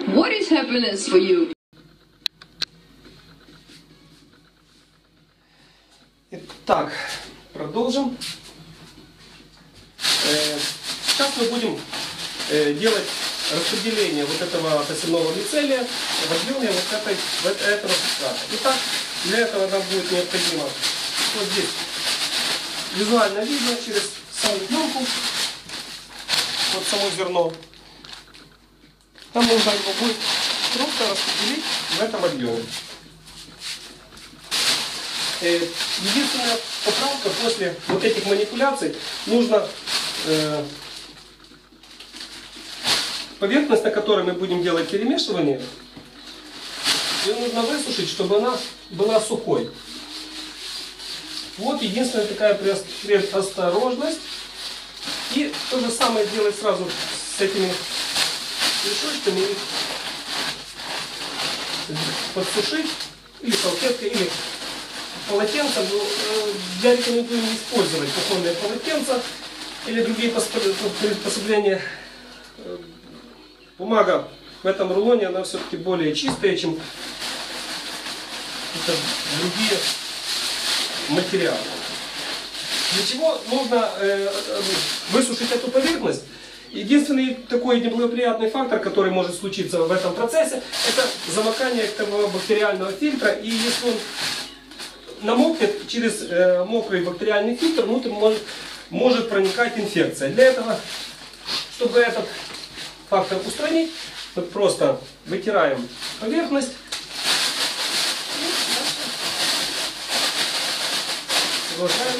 What is happiness for you? Итак, продолжим. Сейчас мы будем делать распределение вот этого посевного мицелия в объеме вот этого субстрата. Итак, для этого нам будет необходимо вот здесь визуально видно через саму пленку, вот само зерно. Нам нужно его будет просто распределить в этом объеме. Единственная поправка после вот этих манипуляций, нужно поверхность, на которой мы будем делать перемешивание, ее нужно высушить, чтобы она была сухой. Вот единственная такая предосторожность. И то же самое делать сразу с этими мешочками, их подсушить или салфеткой, или полотенцем. Я рекомендую не использовать кухонные полотенца или другие приспособления. Бумага в этом рулоне, она все-таки более чистая, чем другие материалы. Для чего нужно высушить эту поверхность? Единственный такой неблагоприятный фактор, который может случиться в этом процессе, это замокание этого бактериального фильтра. И если он намокнет, через мокрый бактериальный фильтр внутрь может проникать инфекция. Для этого, чтобы этот фактор устранить, мы просто вытираем поверхность. Продолжаем.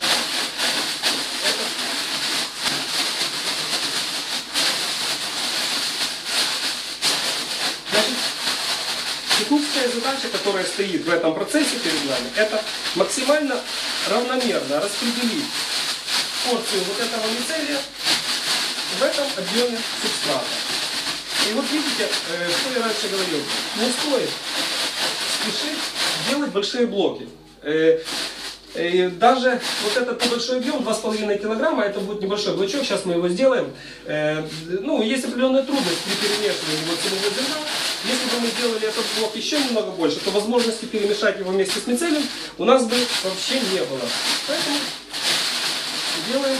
Значит, техническая задача, которая стоит в этом процессе перед нами, это максимально равномерно распределить порцию вот этого мицелия в этом объеме субстрата. И вот видите, что я раньше говорил, не стоит спешить делать большие блоки. И даже вот этот небольшой объем, 2,5 килограмма, это будет небольшой блочок, сейчас мы его сделаем. Ну, есть определенная трудность при перемешивании вот самого зерна. Если бы мы сделали этот блок еще немного больше, то возможности перемешать его вместе с мицелием у нас бы вообще не было. Поэтому делаем.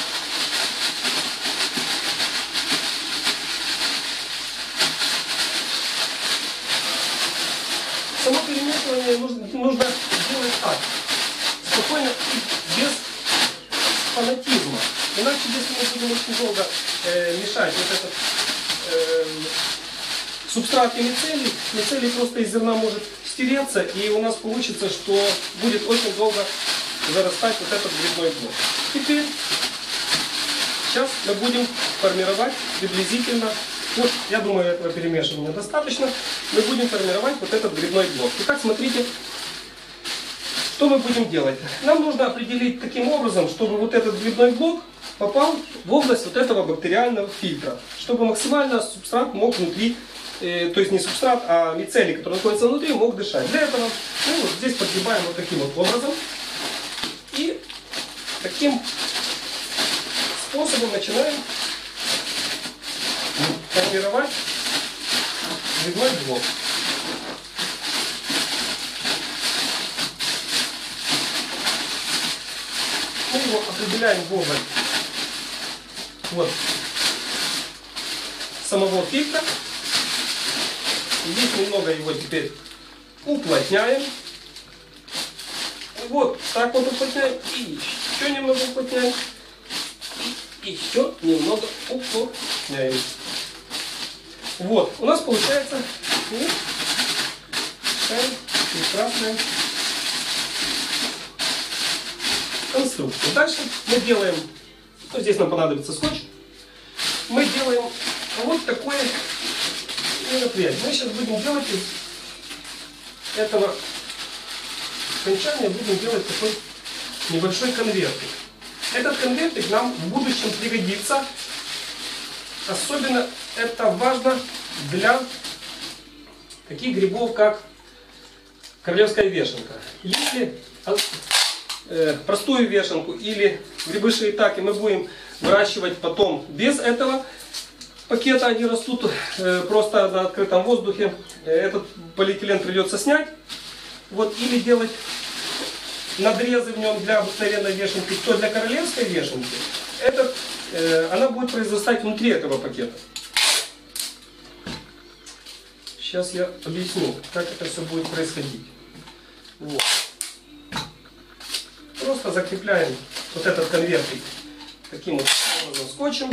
Само перемешивание нужно делать так, спокойно и без фанатизма. Иначе, если мы будем очень долго мешать вот этот субстрат и мицелий просто из зерна может стереться, и у нас получится, что будет очень долго зарастать вот этот грибной блок. Теперь, сейчас мы будем формировать приблизительно, вот, я думаю, этого перемешивания достаточно, мы будем формировать вот этот грибной блок. Итак, смотрите, что мы будем делать. Нам нужно определить таким образом, чтобы вот этот грибной блок попал в область вот этого бактериального фильтра, чтобы максимально субстрат мог внутри, то есть не субстрат, а мицелий, который находится внутри, мог дышать. Для этого мы вот здесь подгибаем вот таким вот образом. И таким способом начинаем формировать грибной блок. Мы его определяем в область вот самого фильтра. Здесь немного его теперь уплотняем. Вот так вот уплотняем. И еще немного уплотняем. И еще немного уплотняем. Вот, у нас получается прекрасная конструкция. Дальше мы делаем, ну, здесь нам понадобится скотч. Мы делаем вот такое мероприятие. Мы сейчас будем делать из этого окончания, будем делать такой небольшой конвертик. Этот конвертик нам в будущем пригодится. Особенно это важно для таких грибов, как королевская вешенка. Если простую вешенку или грибы шиитаке мы будем выращивать потом без этого пакета, они растут просто на открытом воздухе. Этот полиэтилен придется снять. Вот, или делать надрезы в нем для обыкновенной вешалки. То для королевской вешалки она будет произрастать внутри этого пакета. Сейчас я объясню, как это все будет происходить. Вот. Просто закрепляем вот этот конвертик таким вот образом скотчем.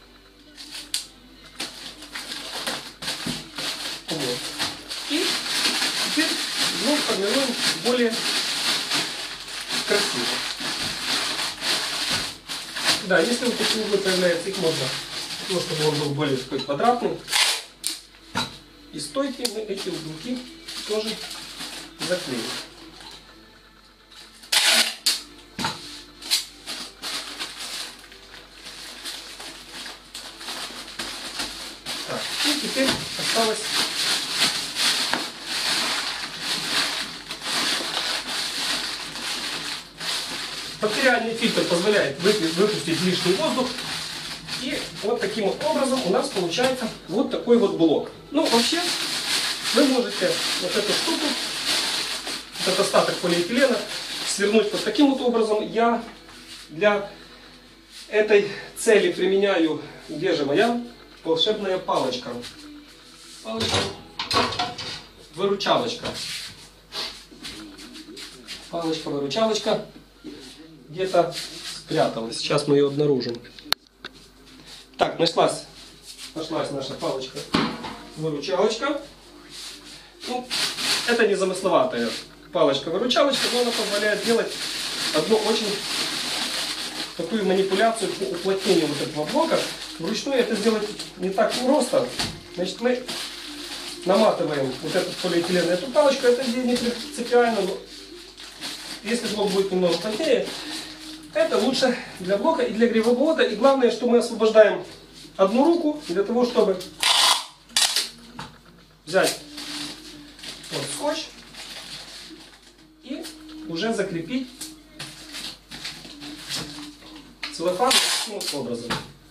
Вот. И теперь формируем более красиво. Да, если вот такие углы появляются, их можно, для того, чтобы он был более такой квадратный. И стойки мы эти уголки тоже заклеим. Так, и теперь осталось бактериальный фильтр позволяет выпустить лишний воздух. И вот таким вот образом у нас получается вот такой вот блок. Ну, вообще, вы можете вот эту штуку, этот остаток полиэтилена, свернуть вот таким вот образом. Я для этой цели применяю, где же моя волшебная палочка? Палочка-выручалочка. Палочка-выручалочка где-то спряталась. Сейчас мы ее обнаружим. Так, нашлась наша палочка-выручалочка. Ну, это незамысловатая палочка-выручалочка, но она позволяет делать одну очень такую манипуляцию по уплотнению вот этого блока. Вручную это сделать не так просто. Значит, мы наматываем вот этот полиэтилен на эту палочку, это не принципиально, но если блок будет немного плотнее, это лучше для блока и для грибооборота. И главное, что мы освобождаем одну руку для того, чтобы взять вот скотч и уже закрепить целлофан таким вот образом.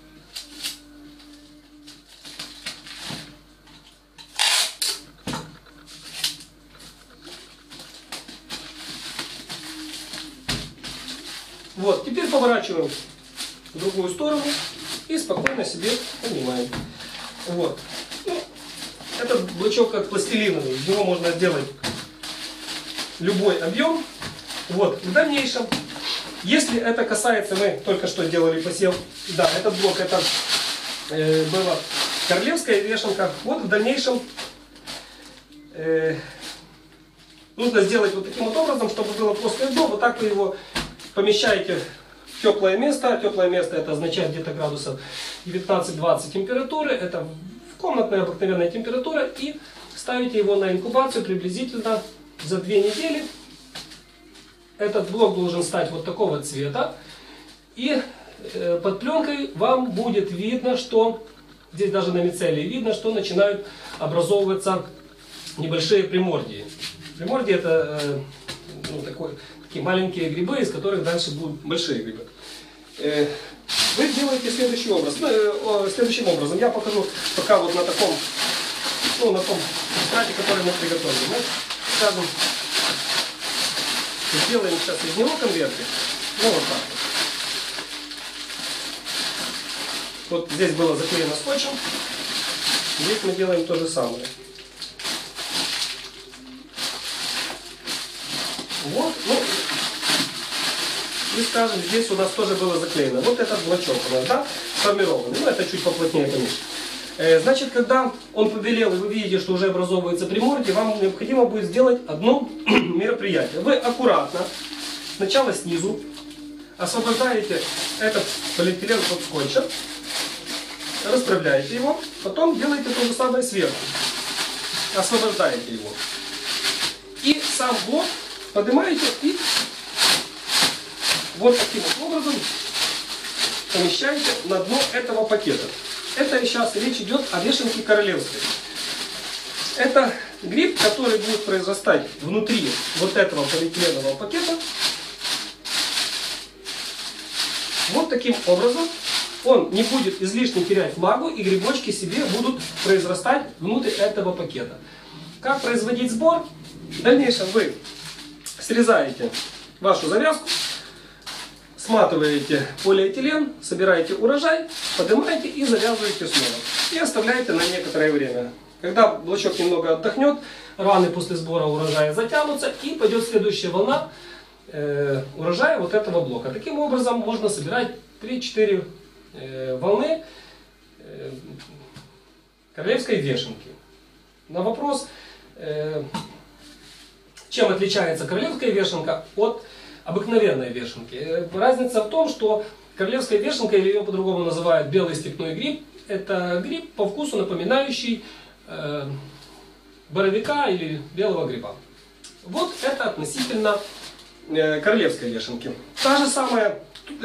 Вот, теперь поворачиваем в другую сторону и спокойно себе понимаем. Вот. Ну, этот блочок как пластилиновый, из него можно сделать любой объем. Вот, в дальнейшем, если это касается, мы только что делали посев, да, этот блок, это была королевская вешалка. Вот в дальнейшем нужно сделать вот таким вот образом, чтобы было плоское дно. Вот так вы его помещаете в теплое место. Теплое место это означает где-то градусов 19-20 температуры. Это комнатная обыкновенная температура. И ставите его на инкубацию приблизительно за 2 недели. Этот блок должен стать вот такого цвета. И под пленкой вам будет видно, что, здесь даже на мицелии видно, что начинают образовываться небольшие примордии. Примордии это такие маленькие грибы, из которых дальше будут большие грибы. Вы делаете следующим образом. Я покажу пока вот на таком, на том субстрате, который мы приготовили. Мы, скажем, сделаем сейчас из него конвертик. Вот так вот. Вот здесь было заклеено скотчем. Здесь мы делаем то же самое. Вот, и скажем, здесь у нас тоже было заклеено. Вот этот блочок у нас, да, сформированный. Ну, это чуть поплотнее, конечно. Значит, когда он побелел, и вы видите, что уже образовывается примордие, вам необходимо будет сделать одно мероприятие. Вы аккуратно, сначала снизу, освобождаете этот полиэтилен от скотча, расправляете его, потом делаете то же самое сверху. Освобождаете его. И сам блок поднимаете и вот таким вот образом помещаете на дно этого пакета. Это сейчас речь идет о вешалке королевской. Это гриб, который будет произрастать внутри вот этого полиэтиленового пакета. Вот таким образом он не будет излишне терять влагу, и грибочки себе будут произрастать внутрь этого пакета. Как производить сбор? В дальнейшем вы срезаете вашу завязку, сматываете полиэтилен, собираете урожай, поднимаете и завязываете снова. И оставляете на некоторое время. Когда блочок немного отдохнет, раны после сбора урожая затянутся, и пойдет следующая волна урожая вот этого блока. Таким образом можно собирать 3-4 волны королевской вешенки. На вопрос, чем отличается королевская вешенка от обыкновенной вешенки. Разница в том, что королевская вешенка, или ее по-другому называют белый степной гриб, это гриб по вкусу напоминающий боровика или белого гриба. Вот это относительно королевской вешенки. Та же самая,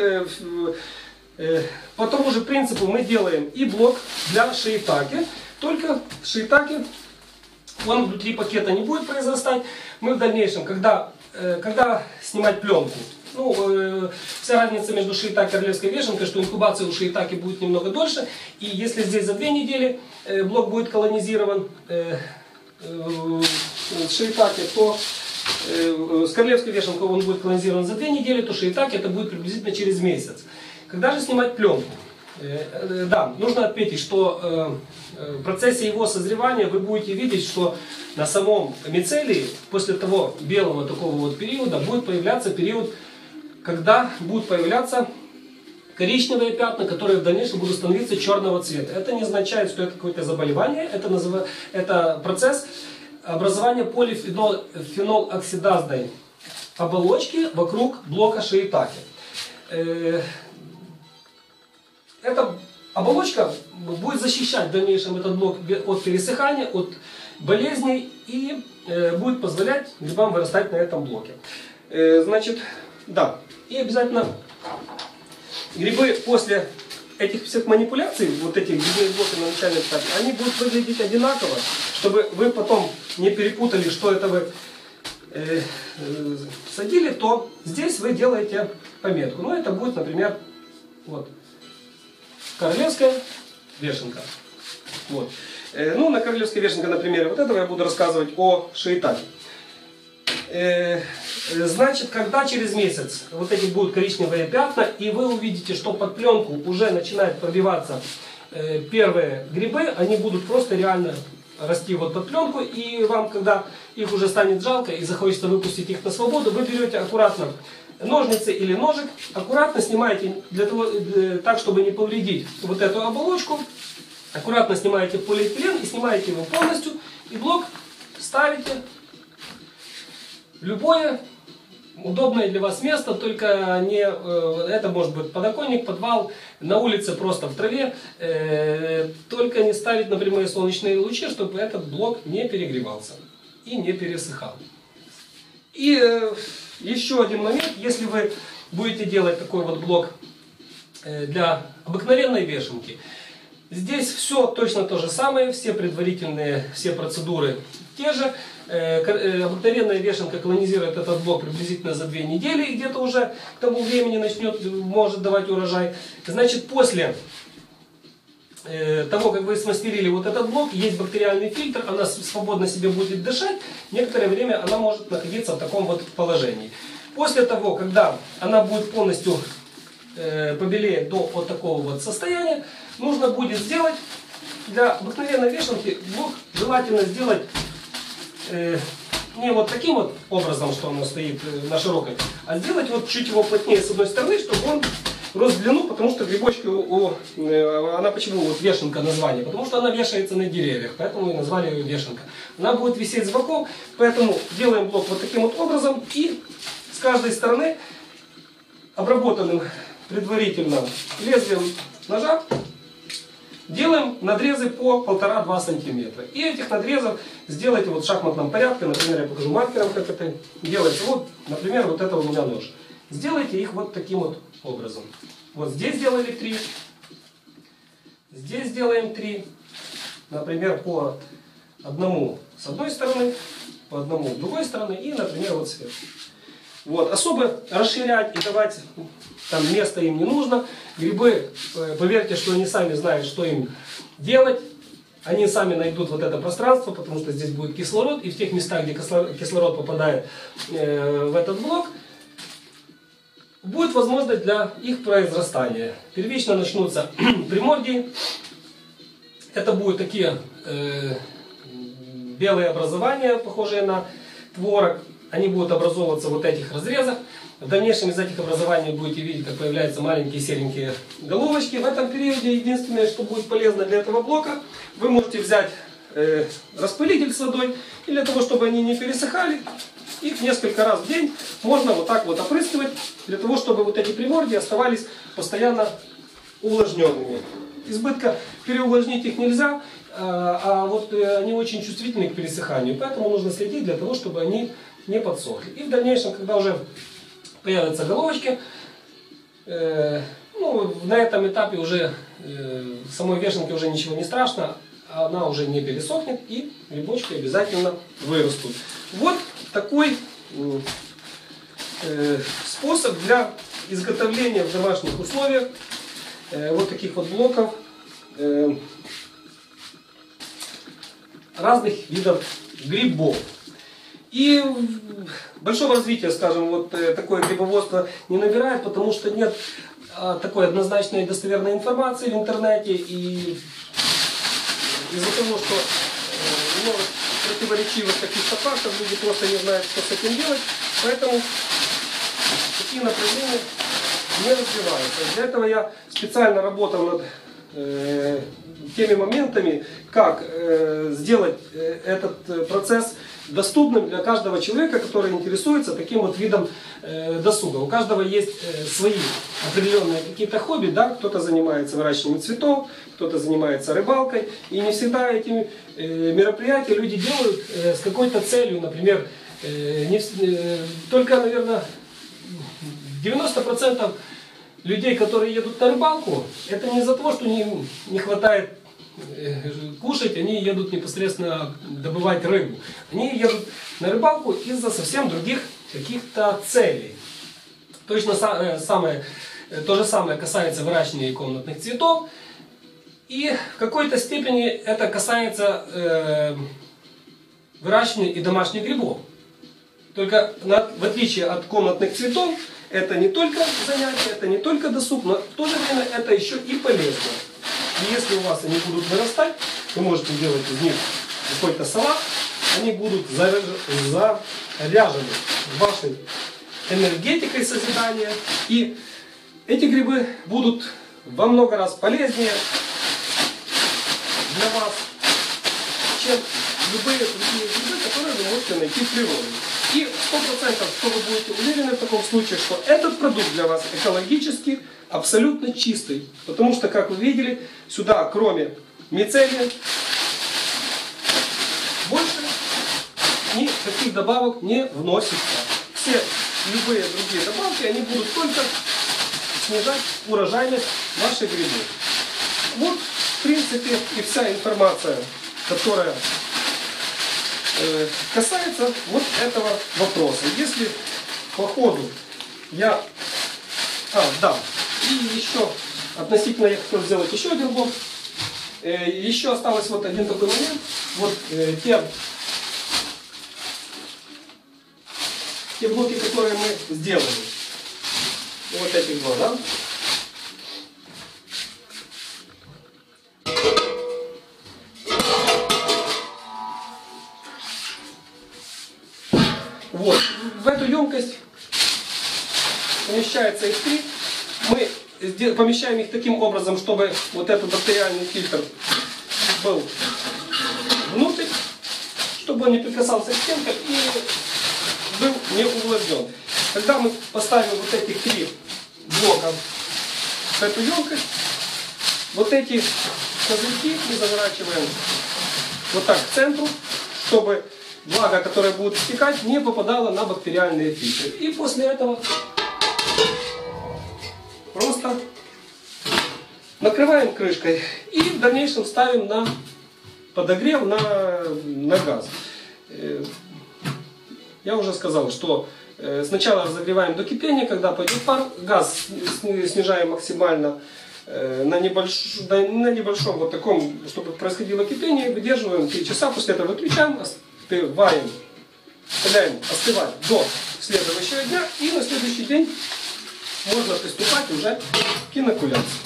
по тому же принципу мы делаем и блок для шиитаке, только шиитаке он внутри пакета не будет произрастать. Мы в дальнейшем, когда снимать пленку, вся разница между шиитаке и королевской вешенкой, что инкубация у шиитаки будет немного дольше, и если здесь за 2 недели блок будет колонизирован шиитаке, то с королевской вешенкой он будет колонизирован за 2 недели, то шиитаке это будет приблизительно через месяц. Когда же снимать пленку? Да, нужно отметить, что в процессе его созревания вы будете видеть, что на самом мицелии после того белого такого вот периода будет появляться период, когда будут появляться коричневые пятна, которые в дальнейшем будут становиться черного цвета. Это не означает, что это какое-то заболевание, это процесс образования полифенолоксидазной оболочки вокруг блока шиитаке. Эта оболочка будет защищать в дальнейшем этот блок от пересыхания, от болезней и будет позволять грибам вырастать на этом блоке. Значит, да. И обязательно грибы после этих всех манипуляций, вот этих грибных блоков на начальном этапе, они будут выглядеть одинаково, чтобы вы потом не перепутали, что это вы садили, то здесь вы делаете пометку. Ну, это будет, например, вот, королевская вешенка. Вот. На королевской вешенке на примере вот этого я буду рассказывать о шиитаке. Значит, когда через месяц вот эти будут коричневые пятна, и вы увидите, что под пленку уже начинают пробиваться первые грибы, они будут просто реально расти вот под пленку, и вам, когда их уже станет жалко и захочется выпустить их на свободу, вы берете аккуратно ножницы или ножик, аккуратно снимаете, так, чтобы не повредить вот эту оболочку, аккуратно снимаете полиэтилен и снимаете его полностью, и блок ставите в любое удобное для вас место, только не это может быть подоконник, подвал, на улице просто в траве, только не ставить на прямые солнечные лучи, чтобы этот блок не перегревался и не пересыхал. И еще один момент, если вы будете делать такой вот блок для обыкновенной вешенки, здесь все точно то же самое, все предварительные, все процедуры те же. Обыкновенная вешенка колонизирует этот блок приблизительно за 2 недели, и где-то уже к тому времени может давать урожай. Значит, после того, как вы смастерили вот этот блок, есть бактериальный фильтр, она свободно себе будет дышать, некоторое время она может находиться в таком вот положении. После того, когда она будет полностью побелеет до вот такого вот состояния, нужно будет сделать для обыкновенной вешенки блок желательно сделать не вот таким вот образом, что оно стоит на широкой, а сделать вот чуть его плотнее с одной стороны, чтобы он рос в длину, потому что грибочки, она почему вот вешенка название? Потому что она вешается на деревьях, поэтому и назвали ее вешенка. Она будет висеть с боков, поэтому делаем блок вот таким вот образом, и с каждой стороны обработанным предварительно лезвием ножа делаем надрезы по 1,5-2 сантиметра. И этих надрезов сделайте вот в шахматном порядке. Например, я покажу маркером, как это делается. Вот, например, вот это у меня нож. Сделайте их вот таким вот образом. Вот здесь сделали 3. Здесь сделаем 3. Например, по одному с одной стороны, по одному с другой стороны и, например, вот сверху. Вот. Особо расширять и давать там место им не нужно. Грибы, поверьте, что они сами знают, что им делать. Они сами найдут вот это пространство, потому что здесь будет кислород. И в тех местах, где кислород попадает в этот блок, будет возможность для их произрастания. Первично начнутся примордии. Это будут такие белые образования, похожие на творог. Они будут образовываться в вот этих разрезах. В дальнейшем из этих образований будете видеть, как появляются маленькие серенькие головочки. В этом периоде единственное, что будет полезно для этого блока, вы можете взять распылитель с водой, и для того, чтобы они не пересыхали, их несколько раз в день можно вот так вот опрыскивать, для того, чтобы вот эти примордии оставались постоянно увлажненными. Избытка переувлажнить их нельзя, а вот они очень чувствительны к пересыханию, поэтому нужно следить для того, чтобы они не подсохли. И в дальнейшем, когда уже появятся головочки, ну, на этом этапе уже самой вешенке уже ничего не страшно, она уже не пересохнет, и грибочки обязательно вырастут. Вот такой способ для изготовления в домашних условиях вот таких вот блоков разных видов грибов. И большого развития, скажем, вот такое грибоводство не набирает, потому что нет такой однозначной и достоверной информации в интернете. И из-за того, что много противоречивых каких-то фактов, люди просто не знают, что с этим делать, поэтому такие направления не развиваются. Для этого я специально работал над теми моментами, как сделать этот процесс доступным для каждого человека, который интересуется таким вот видом досуга. У каждого есть свои определенные какие-то хобби, да? Кто-то занимается выращиванием цветов, кто-то занимается рыбалкой, и не всегда эти мероприятия люди делают с какой-то целью, например, только, наверное, 90% людей, которые едут на рыбалку, это не из-за того, что им не хватает кушать, они едут непосредственно добывать рыбу. Они едут на рыбалку из-за совсем других каких-то целей. То же самое касается выращивания комнатных цветов. И в какой-то степени это касается выращивания и домашних грибов. Только в отличие от комнатных цветов, это не только занятие, это не только досуг, но в то же время это еще и полезно. И если у вас они будут вырастать, вы можете делать из них какой-то салат, они будут заряжены вашей энергетикой созидания, и эти грибы будут во много раз полезнее для вас, чем любые другие грибы, которые вы можете найти в природе. И 100%, что вы будете уверены в таком случае, что этот продукт для вас экологически абсолютно чистый. Потому что, как вы видели, сюда, кроме мицелия, больше никаких добавок не вносится. Все любые другие добавки, они будут только снижать урожайность ваших грибов. Вот, в принципе, и вся информация, которая касается вот этого вопроса. Если по ходу я... да. И еще относительно я хотел сделать еще один блок. Еще осталось вот один такой момент. Вот те блоки, которые мы сделали. Вот эти два, да? Вот. В эту емкость помещается их 3. Мы помещаем их таким образом, чтобы вот этот бактериальный фильтр был внутрь, чтобы он не прикасался к стенкам и был не увлажнен. Когда мы поставим вот этих 3 блока в эту емкость, вот эти козырьки мы заворачиваем вот так к центру, чтобы влага, которая будет стекать, не попадала на бактериальные фильтры. И после этого просто накрываем крышкой и в дальнейшем ставим на подогрев на газ. Я уже сказал, что Сначала разогреваем до кипения, когда пойдет пар, газ снижаем максимально на небольшом вот таком, чтобы происходило кипение, выдерживаем 3 часа, после этого выключаем, остываем, оставляем остывать до следующего дня, и на следующий день можно приступать уже к инокуляции.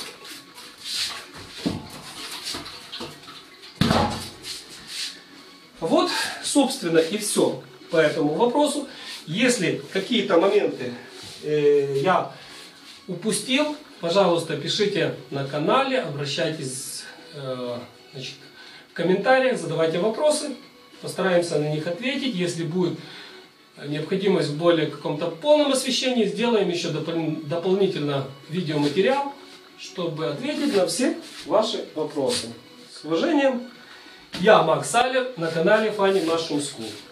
Вот, собственно, и все по этому вопросу. Если какие-то моменты я упустил, пожалуйста, пишите на канале, обращайтесь значит, в комментариях, задавайте вопросы, постараемся на них ответить. Если будет необходимость в более каком-то полном освещении, сделаем еще дополнительно видеоматериал, чтобы ответить на все ваши вопросы. С уважением, я Макс Салер на канале Funny Mushroom School.